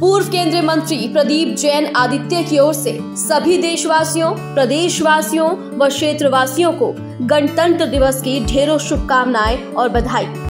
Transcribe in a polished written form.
पूर्व केंद्रीय मंत्री प्रदीप जैन आदित्य की ओर से सभी देशवासियों, प्रदेशवासियों व क्षेत्रवासियों को गणतंत्र दिवस की ढेरों शुभकामनाएं और बधाई।